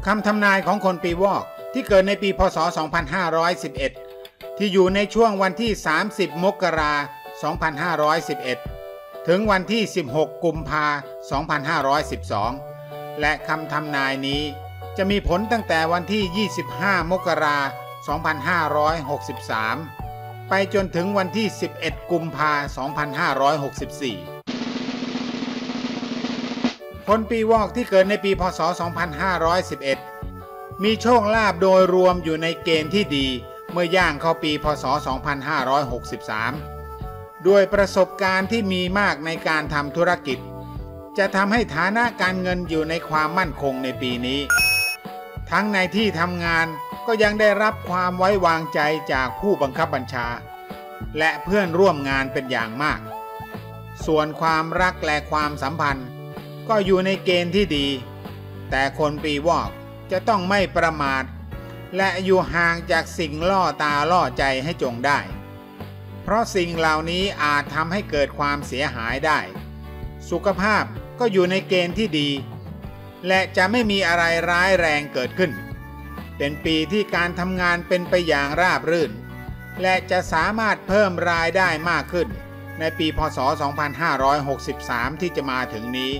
คำทำนายของคนปีวอกที่เกิดในปีพ.ศ. 2511ที่อยู่ในช่วงวันที่30 มกราคม 2511ถึงวันที่16 กุมภาพันธ์ 2512และคำทำนายนี้จะมีผลตั้งแต่วันที่25 มกราคม 2563ไปจนถึงวันที่11 กุมภาพันธ์ 2564คนปีวอกที่เกิดในปีพ.ศ. 2511มีโชคลาภโดยรวมอยู่ในเกณฑ์ที่ดีเมื่อย่างเข้าปีพ.ศ. 2563ด้วยประสบการณ์ที่มีมากในการทำธุรกิจจะทำให้ฐานะการเงินอยู่ในความมั่นคงในปีนี้ทั้งในที่ทำงานก็ยังได้รับความไว้วางใจจากผู้บังคับบัญชาและเพื่อนร่วมงานเป็นอย่างมากส่วนความรักและความสัมพันธ์ก็อยู่ในเกณฑ์ที่ดีแต่คนปีวอกจะต้องไม่ประมาทและอยู่ห่างจากสิ่งล่อตาล่อใจให้จงได้เพราะสิ่งเหล่านี้อาจทำให้เกิดความเสียหายได้สุขภาพก็อยู่ในเกณฑ์ที่ดีและจะไม่มีอะไรร้ายแรงเกิดขึ้นเป็นปีที่การทำงานเป็นไปอย่างราบรื่นและจะสามารถเพิ่มรายได้มากขึ้นในปีพ.ศ. 2563ที่จะมาถึงนี้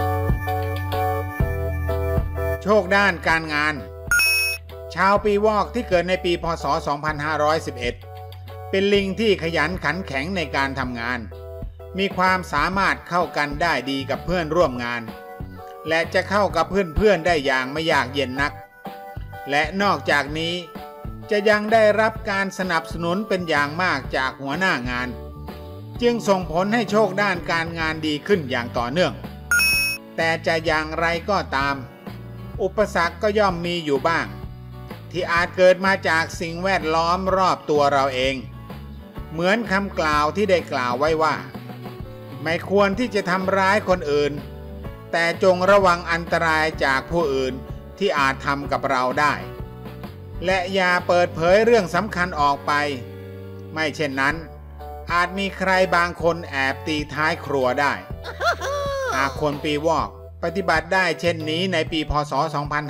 โชคด้านการงานชาวปีวอกที่เกิดในปีพ.ศ. 2511เป็นลิงที่ขยันขันแข็งในการทำงานมีความสามารถเข้ากันได้ดีกับเพื่อนร่วมงานและจะเข้ากับเพื่อนๆได้อย่างไม่ยากเย็นนักและนอกจากนี้จะยังได้รับการสนับสนุนเป็นอย่างมากจากหัวหน้างานจึงส่งผลให้โชคด้านการงานดีขึ้นอย่างต่อเนื่องแต่จะอย่างไรก็ตามอุปสรรคก็ย่อมมีอยู่บ้างที่อาจเกิดมาจากสิ่งแวดล้อมรอบตัวเราเองเหมือนคำกล่าวที่ได้กล่าวไว้ว่าไม่ควรที่จะทำร้ายคนอื่นแต่จงระวังอันตรายจากผู้อื่นที่อาจทำกับเราได้และอย่าเปิดเผยเรื่องสำคัญออกไปไม่เช่นนั้นอาจมีใครบางคนแอบตีท้ายครัวได้หากคนปีวอกปฏิบัติได้เช่นนี้ในปีพ.ศ.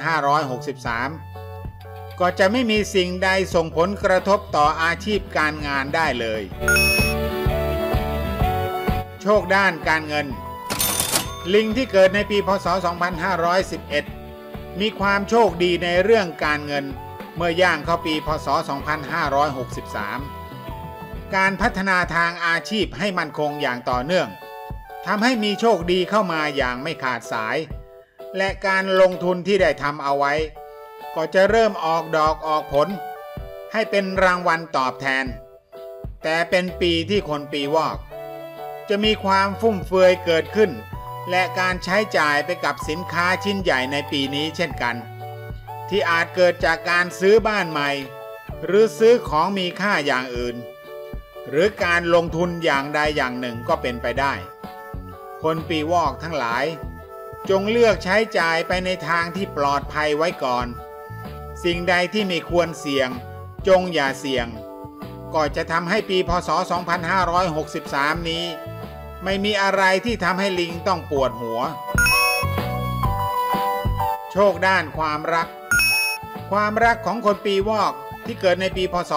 2563ก็จะไม่มีสิ่งใดส่งผลกระทบต่ออาชีพการงานได้เลยโชคด้านการเงินลิงที่เกิดในปีพ.ศ. 2511มีความโชคดีในเรื่องการเงินเมื่อย่างเข้าปีพ.ศ. 2563การพัฒนาทางอาชีพให้มั่นคงอย่างต่อเนื่องทำให้มีโชคดีเข้ามาอย่างไม่ขาดสายและการลงทุนที่ได้ทำเอาไว้ก็จะเริ่มออกดอกออกผลให้เป็นรางวัลตอบแทนแต่เป็นปีที่คนปีวอกจะมีความฟุ่มเฟือยเกิดขึ้นและการใช้จ่ายไปกับสินค้าชิ้นใหญ่ในปีนี้เช่นกันที่อาจเกิดจากการซื้อบ้านใหม่หรือซื้อของมีค่าอย่างอื่นหรือการลงทุนอย่างใดอย่างหนึ่งก็เป็นไปได้คนปีวอกทั้งหลายจงเลือกใช้จ่ายไปในทางที่ปลอดภัยไว้ก่อนสิ่งใดที่ไม่ควรเสี่ยงจงอย่าเสี่ยงก็จะทำให้ปีพ.ศ. 2563นี้ไม่มีอะไรที่ทำให้ลิงต้องปวดหัวโชคด้านความรักของคนปีวอกที่เกิดในปีพ.ศ.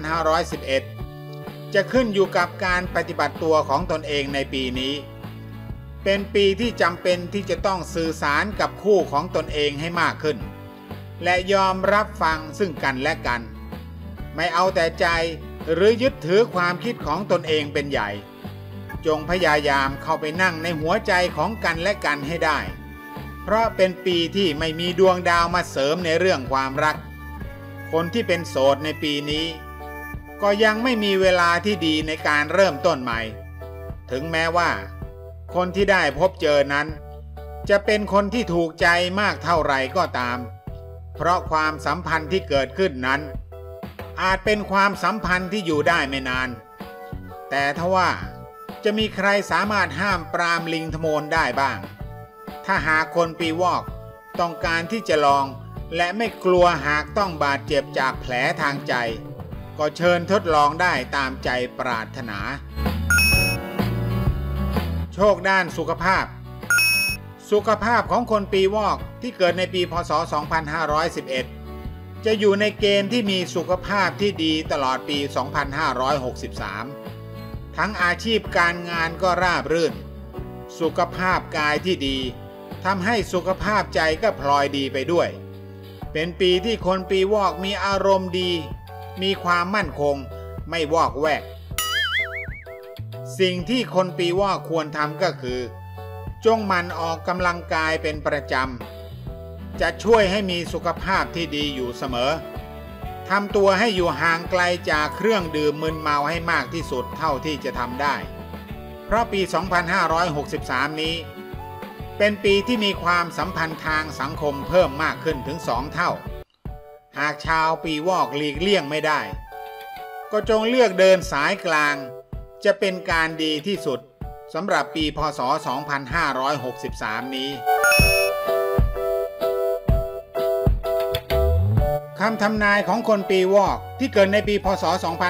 2511จะขึ้นอยู่กับการปฏิบัติตัวของตนเองในปีนี้เป็นปีที่จำเป็นที่จะต้องสื่อสารกับคู่ของตนเองให้มากขึ้นและยอมรับฟังซึ่งกันและกันไม่เอาแต่ใจหรือยึดถือความคิดของตนเองเป็นใหญ่จงพยายามเข้าไปนั่งในหัวใจของกันและกันให้ได้เพราะเป็นปีที่ไม่มีดวงดาวมาเสริมในเรื่องความรักคนที่เป็นโสดในปีนี้ก็ยังไม่มีเวลาที่ดีในการเริ่มต้นใหม่ถึงแม้ว่าคนที่ได้พบเจอนั้นจะเป็นคนที่ถูกใจมากเท่าไหร่ก็ตามเพราะความสัมพันธ์ที่เกิดขึ้นนั้นอาจเป็นความสัมพันธ์ที่อยู่ได้ไม่นานแต่ทว่าจะมีใครสามารถห้ามปรามลิงทโมนได้บ้างถ้าหากคนปีวอกต้องการที่จะลองและไม่กลัวหากต้องบาดเจ็บจากแผลทางใจก็เชิญทดลองได้ตามใจปรารถนาโชคด้านสุขภาพสุขภาพของคนปีวอกที่เกิดในปีพ.ศ. 2511จะอยู่ในเกณฑ์ที่มีสุขภาพที่ดีตลอดปี 2563 ทั้งอาชีพการงานก็ราบรื่นสุขภาพกายที่ดีทำให้สุขภาพใจก็พลอยดีไปด้วยเป็นปีที่คนปีวอกมีอารมณ์ดีมีความมั่นคงไม่วอกแวกสิ่งที่คนปีวอกควรทำก็คือจงหมั่นออกกำลังกายเป็นประจำจะช่วยให้มีสุขภาพที่ดีอยู่เสมอทำตัวให้อยู่ห่างไกลจากเครื่องดื่มมึนเมาให้มากที่สุดเท่าที่จะทำได้เพราะปี 2563 นี้เป็นปีที่มีความสัมพันธ์ทางสังคมเพิ่มมากขึ้นถึง2 เท่าหากชาวปีวอกหลีกเลี่ยงไม่ได้ก็จงเลือกเดินสายกลางจะเป็นการดีที่สุดสำหรับปีพ.ศ. 2563 นี้คำทำนายของคนปีวอกที่เกิดในปีพ.ศ.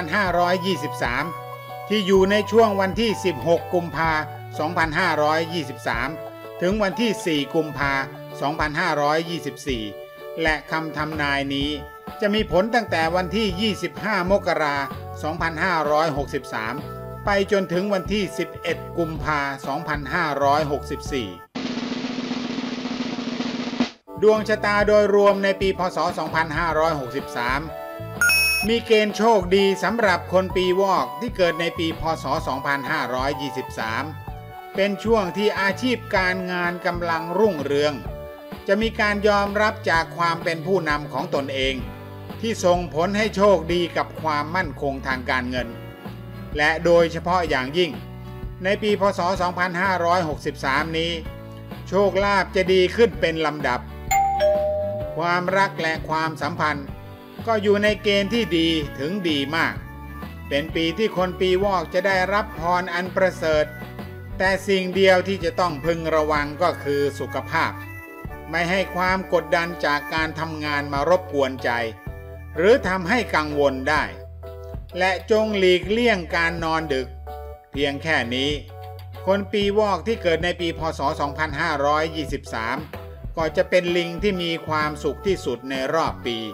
2523 ที่อยู่ในช่วงวันที่ 16 กุมภาพันธ์ 2523 ถึงวันที่ 4 กุมภาพันธ์ 2524 และคำทำนายนี้จะมีผลตั้งแต่วันที่ 25 มกราคม 2563 ไปจนถึงวันที่ 11 กุมภาพันธ์ 2564 ดวงชะตาโดยรวมในปีพ.ศ. 2563 มีเกณฑ์โชคดีสำหรับคนปีวอกที่เกิดในปีพ.ศ. 2523 เป็นช่วงที่อาชีพการงานกำลังรุ่งเรืองจะมีการยอมรับจากความเป็นผู้นำของตนเองที่ส่งผลให้โชคดีกับความมั่นคงทางการเงินและโดยเฉพาะอย่างยิ่งในปีพ.ศ. 2563 นี้โชคลาภจะดีขึ้นเป็นลำดับความรักและความสัมพันธ์ก็อยู่ในเกณฑ์ที่ดีถึงดีมากเป็นปีที่คนปีวอกจะได้รับพรอันประเสริฐแต่สิ่งเดียวที่จะต้องพึงระวังก็คือสุขภาพไม่ให้ความกดดันจากการทำงานมารบกวนใจหรือทำให้กังวลได้และจงหลีกเลี่ยงการนอนดึกเพียงแค่นี้คนปีวอกที่เกิดในปีพ.ศ. 2523 ก็จะเป็นลิงที่มีความสุขที่สุดในรอบปี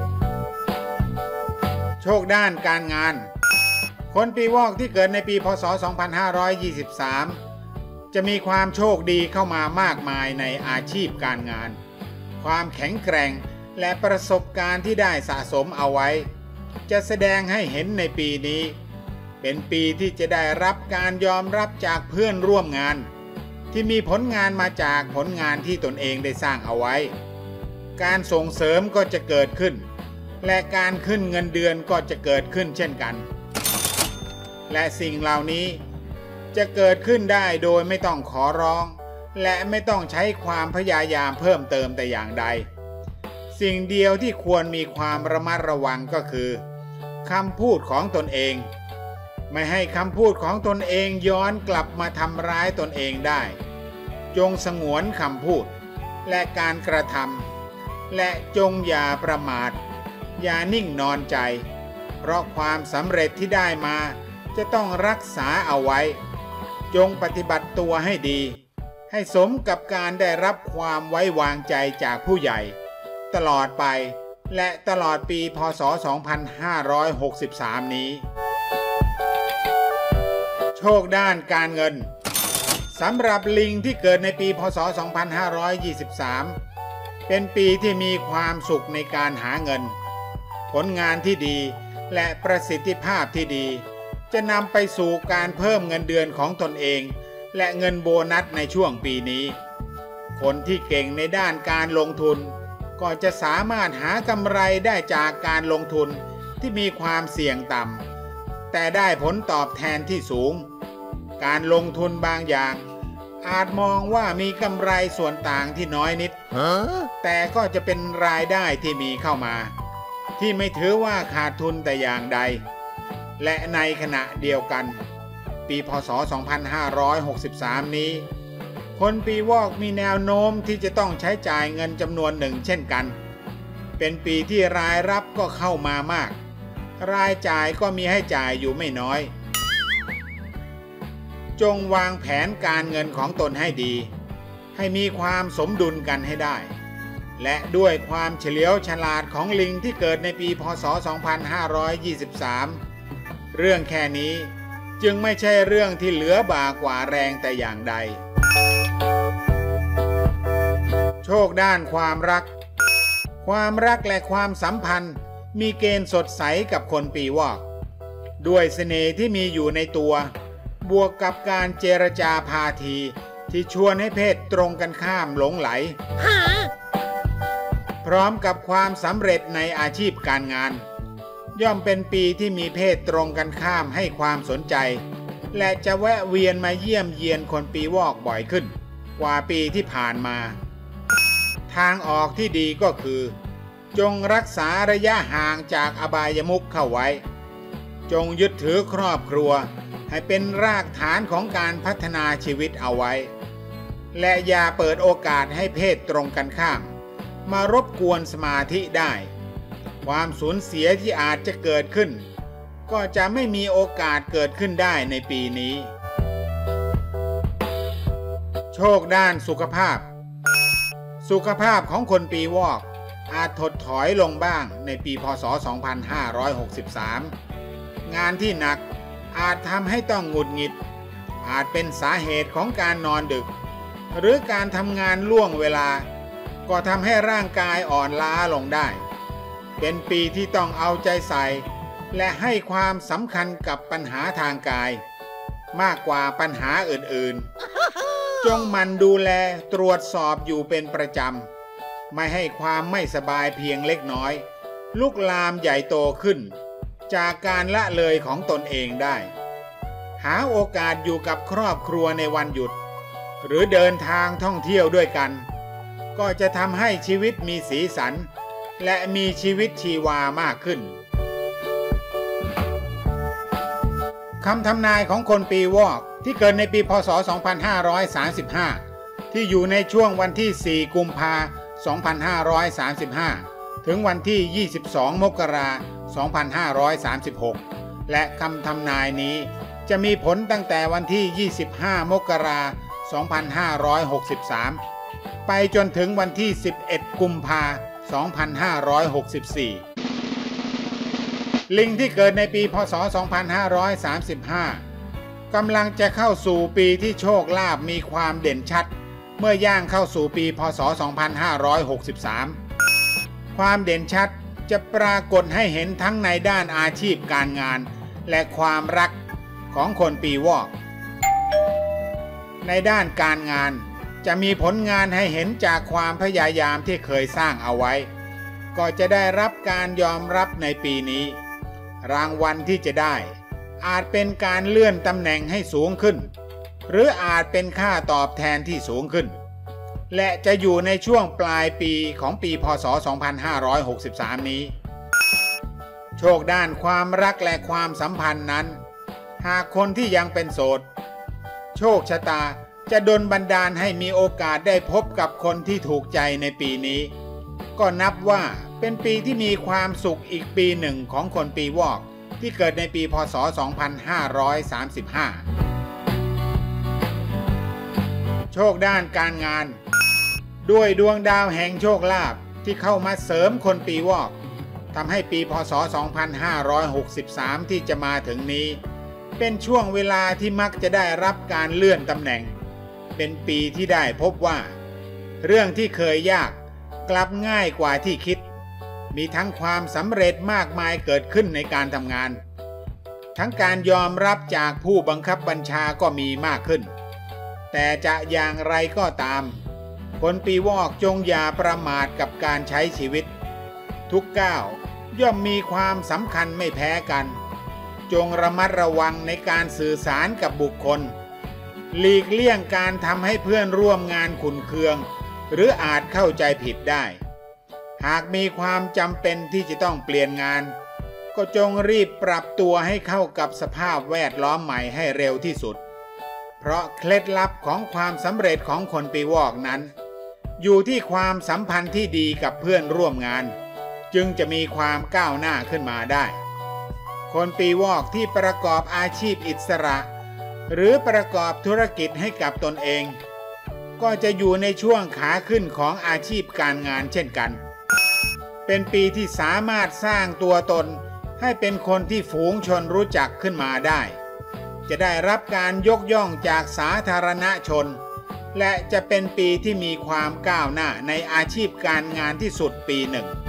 โชคด้านการงานคนปีวอกที่เกิดในปีพ.ศ. 2523 จะมีความโชคดีเข้ามามากมายในอาชีพการงานความแข็งแกร่งและประสบการณ์ที่ได้สะสมเอาไว้จะแสดงให้เห็นในปีนี้เป็นปีที่จะได้รับการยอมรับจากเพื่อนร่วมงานที่มีผลงานมาจากผลงานที่ตนเองได้สร้างเอาไว้การส่งเสริมก็จะเกิดขึ้นและการขึ้นเงินเดือนก็จะเกิดขึ้นเช่นกันและสิ่งเหล่านี้จะเกิดขึ้นได้โดยไม่ต้องขอร้องและไม่ต้องใช้ความพยายามเพิ่มเติมแต่อย่างใดสิ่งเดียวที่ควรมีความระมัดระวังก็คือคำพูดของตนเองไม่ให้คำพูดของตนเองย้อนกลับมาทำร้ายตนเองได้จงสงวนคำพูดและการกระทำและจงอย่าประมาทอย่านิ่งนอนใจเพราะความสำเร็จที่ได้มาจะต้องรักษาเอาไว้จงปฏิบัติตัวให้ดีให้สมกับการได้รับความไว้วางใจจากผู้ใหญ่ตลอดไปและตลอดปีพ.ศ. 2563 นี้โชคด้านการเงินสำหรับลิงที่เกิดในปีพ.ศ. 2523 เป็นปีที่มีความสุขในการหาเงินผลงานที่ดีและประสิทธิภาพที่ดีจะนำไปสู่การเพิ่มเงินเดือนของตนเองและเงินโบนัสในช่วงปีนี้คนที่เก่งในด้านการลงทุนก็จะสามารถหากำไรได้จากการลงทุนที่มีความเสี่ยงต่ำแต่ได้ผลตอบแทนที่สูงการลงทุนบางอย่างอาจมองว่ามีกำไรส่วนต่างที่น้อยนิดแต่ก็จะเป็นรายได้ที่มีเข้ามาที่ไม่ถือว่าขาดทุนแต่อย่างใดและในขณะเดียวกันปีพ.ศ. 2563 นี้คนปีวอกมีแนวโน้มที่จะต้องใช้จ่ายเงินจำนวนหนึ่งเช่นกันเป็นปีที่รายรับก็เข้ามามากรายจ่ายก็มีให้จ่ายอยู่ไม่น้อยจงวางแผนการเงินของตนให้ดีให้มีความสมดุลกันให้ได้และด้วยความเฉลียวฉลาดของลิงที่เกิดในปีพ.ศ. 2523 เรื่องแค่นี้จึงไม่ใช่เรื่องที่เหลือบ่ากว่าแรงแต่อย่างใดโชคด้านความรักและความสัมพันธ์มีเกณฑ์สดใสกับคนปีวอกด้วยเสน่ห์ที่มีอยู่ในตัวบวกกับการเจรจาพาทีที่ชวนให้เพศตรงกันข้ามหลงไหลพร้อมกับความสำเร็จในอาชีพการงานย่อมเป็นปีที่มีเพศตรงกันข้ามให้ความสนใจและจะแวะเวียนมาเยี่ยมเยียนคนปีวอกบ่อยขึ้นกว่าปีที่ผ่านมาทางออกที่ดีก็คือจงรักษาระยะห่างจากอบายมุขเข้าไว้จงยึดถือครอบครัวให้เป็นรากฐานของการพัฒนาชีวิตเอาไว้และอย่าเปิดโอกาสให้เพศตรงกันข้ามมารบกวนสมาธิได้ความสูญเสียที่อาจจะเกิดขึ้นก็จะไม่มีโอกาสเกิดขึ้นได้ในปีนี้โชคด้านสุขภาพของคนปีวอกอาจถดถอยลงบ้างในปีพ.ศ. 2563 งานที่หนักอาจทำให้ต้องหงุดหงิดอาจเป็นสาเหตุของการนอนดึกหรือการทำงานล่วงเวลาก็ทำให้ร่างกายอ่อนล้าลงได้เป็นปีที่ต้องเอาใจใส่และให้ความสำคัญกับปัญหาทางกายมากกว่าปัญหาอื่นๆจงหมั่นดูแลตรวจสอบอยู่เป็นประจำไม่ให้ความไม่สบายเพียงเล็กน้อยลุกลามใหญ่โตขึ้นจากการละเลยของตนเองได้หาโอกาสอยู่กับครอบครัวในวันหยุดหรือเดินทางท่องเที่ยวด้วยกันก็จะทำให้ชีวิตมีสีสันและมีชีวิตชีวามากขึ้นคำทำนายของคนปีวอกที่เกิดในปีพ.ศ. 2535 ที่อยู่ในช่วงวันที่ 4 กุมภาพันธ์ 2535 ถึงวันที่ 22 มกราคม 2536 และคำทำนายนี้จะมีผลตั้งแต่วันที่ 25 มกราคม 2563 ไปจนถึงวันที่ 11 กุมภาพันธ์ 2564 ลิงที่เกิดในปีพ.ศ. 2535 กำลังจะเข้าสู่ปีที่โชคลาภมีความเด่นชัดเมื่อย่างเข้าสู่ปีพ.ศ. 2563 ความเด่นชัดจะปรากฏให้เห็นทั้งในด้านอาชีพการงานและความรักของคนปีวอกในด้านการงานจะมีผลงานให้เห็นจากความพยายามที่เคยสร้างเอาไว้ก็จะได้รับการยอมรับในปีนี้รางวัลที่จะได้อาจเป็นการเลื่อนตำแหน่งให้สูงขึ้นหรืออาจเป็นค่าตอบแทนที่สูงขึ้นและจะอยู่ในช่วงปลายปีของปีพ.ศ. 2563 นี้โชคด้านความรักและความสัมพันธ์นั้นหากคนที่ยังเป็นโสดโชคชะตาจะดลบันดาลให้มีโอกาสได้พบกับคนที่ถูกใจในปีนี้ก็นับว่าเป็นปีที่มีความสุขอีกปีหนึ่งของคนปีวอกที่เกิดในปีพ.ศ. 2535 โชคด้านการงานด้วยดวงดาวแห่งโชคลาภที่เข้ามาเสริมคนปีวอกทำให้ปีพ.ศ. 2563 ที่จะมาถึงนี้เป็นช่วงเวลาที่มักจะได้รับการเลื่อนตำแหน่งเป็นปีที่ได้พบว่าเรื่องที่เคยยากกลับง่ายกว่าที่คิดมีทั้งความสำเร็จมากมายเกิดขึ้นในการทำงานทั้งการยอมรับจากผู้บังคับบัญชาก็มีมากขึ้นแต่จะอย่างไรก็ตามคนปีวอกจงอย่าประมาทกับการใช้ชีวิตทุกก้าวย่อมมีความสำคัญไม่แพ้กันจงระมัดระวังในการสื่อสารกับบุคคลหลีกเลี่ยงการทำให้เพื่อนร่วมงานขุ่นเคืองหรืออาจเข้าใจผิดได้หากมีความจำเป็นที่จะต้องเปลี่ยนงานก็จงรีบปรับตัวให้เข้ากับสภาพแวดล้อมใหม่ให้เร็วที่สุดเพราะเคล็ดลับของความสำเร็จของคนปีวอกนั้นอยู่ที่ความสัมพันธ์ที่ดีกับเพื่อนร่วมงานจึงจะมีความก้าวหน้าขึ้นมาได้คนปีวอกที่ประกอบอาชีพอิสระหรือประกอบธุรกิจให้กับตนเองก็จะอยู่ในช่วงขาขึ้นของอาชีพการงานเช่นกันเป็นปีที่สามารถสร้างตัวตนให้เป็นคนที่ฝูงชนรู้จักขึ้นมาได้จะได้รับการยกย่องจากสาธารณชนและจะเป็นปีที่มีความก้าวหน้าในอาชีพการงานที่สุดปีหนึ่ง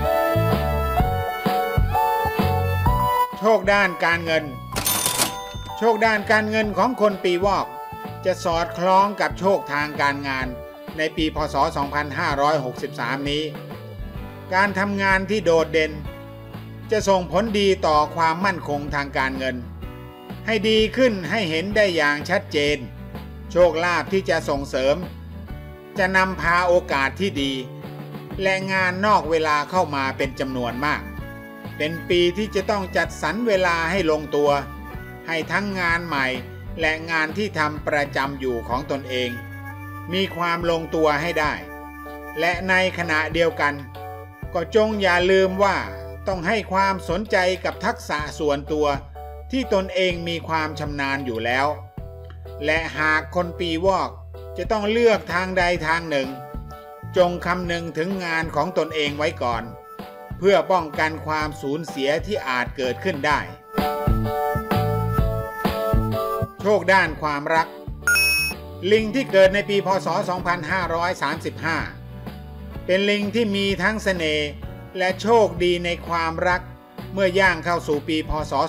โชคด้านการเงินโชคด้านการเงินของคนปีวอกจะสอดคล้องกับโชคทางการงานในปีพ.ศ. 2563 นี้การทำงานที่โดดเด่นจะส่งผลดีต่อความมั่นคงทางการเงินให้ดีขึ้นให้เห็นได้อย่างชัดเจนโชคลาภที่จะส่งเสริมจะนำพาโอกาสที่ดีและงานนอกเวลาเข้ามาเป็นจำนวนมากเป็นปีที่จะต้องจัดสรรเวลาให้ลงตัวให้ทั้งงานใหม่และงานที่ทำประจำอยู่ของตนเองมีความลงตัวให้ได้และในขณะเดียวกันก็จงอย่าลืมว่าต้องให้ความสนใจกับทักษะส่วนตัวที่ตนเองมีความชำนาญอยู่แล้วและหากคนปีวอกจะต้องเลือกทางใดทางหนึ่งจงคำนึงถึงงานของตนเองไว้ก่อนเพื่อป้องกันความสูญเสียที่อาจเกิดขึ้นได้โชคด้านความรักลิงที่เกิดในปีพ.ศ. 2535เป็นลิงที่มีทั้งเสน่ห์และโชคดีในความรักเมื่อย่างเข้าสู่ปีพ.ศ.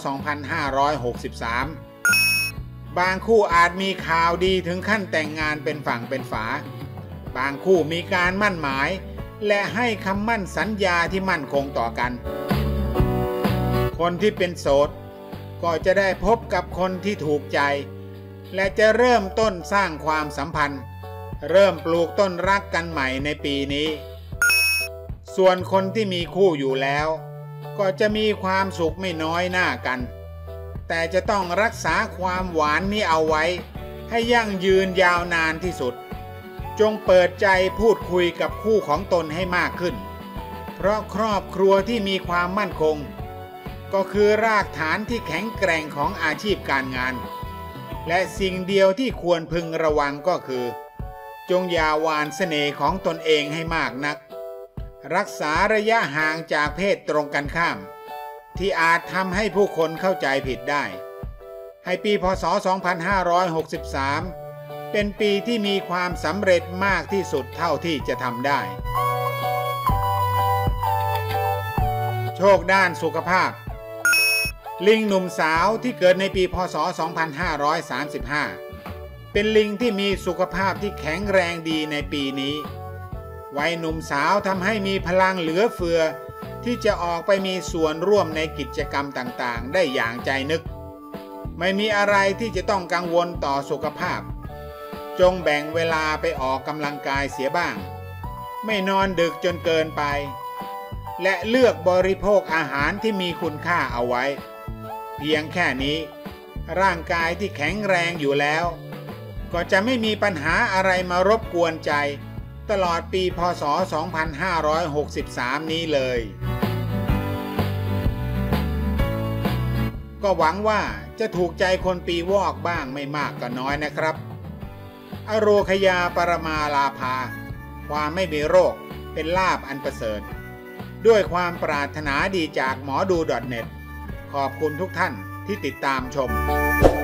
2563บางคู่อาจมีข่าวดีถึงขั้นแต่งงานเป็นฝั่งเป็นฝาบางคู่มีการมั่นหมายและให้คำมั่นสัญญาที่มั่นคงต่อกันคนที่เป็นโสดก็จะได้พบกับคนที่ถูกใจและจะเริ่มต้นสร้างความสัมพันธ์เริ่มปลูกต้นรักกันใหม่ในปีนี้ส่วนคนที่มีคู่อยู่แล้วก็จะมีความสุขไม่น้อยหน้ากันแต่จะต้องรักษาความหวานนี้เอาไว้ให้ยั่งยืนยาวนานที่สุดจงเปิดใจพูดคุยกับคู่ของตนให้มากขึ้นเพราะครอบครัวที่มีความมั่นคงก็คือรากฐานที่แข็งแกร่งของอาชีพการงานและสิ่งเดียวที่ควรพึงระวังก็คือจงอย่าหวานเสน่ห์ของตนเองให้มากนักรักษาระยะห่างจากเพศตรงกันข้ามที่อาจทำให้ผู้คนเข้าใจผิดได้ให้ปีพ.ศ. 2563เป็นปีที่มีความสำเร็จมากที่สุดเท่าที่จะทำได้โชคด้านสุขภาพลิงหนุ่มสาวที่เกิดในปีพ.ศ. 2535เป็นลิงที่มีสุขภาพที่แข็งแรงดีในปีนี้วัยหนุ่มสาวทำให้มีพลังเหลือเฟือที่จะออกไปมีส่วนร่วมในกิจกรรมต่างๆได้อย่างใจนึกไม่มีอะไรที่จะต้องกังวลต่อสุขภาพจงแบ่งเวลาไปออกกำลังกายเสียบ้างไม่นอนดึกจนเกินไปและเลือกบริโภคอาหารที่มีคุณค่าเอาไว้เพียงแค่นี้ร่างกายที่แข็งแรงอยู่แล้วก็จะไม่มีปัญหาอะไรมารบกวนใจตลอดปีพ.ศ. 2563 นี้เลยก็หวังว่าจะถูกใจคนปีวอกบ้างไม่มากก็น้อยนะครับอโรคยาปรมาลาภาความไม่มีโรคเป็นลาภอันประเสริฐด้วยความปรารถนาดีจากหมอดู .net ขอบคุณทุกท่านที่ติดตามชม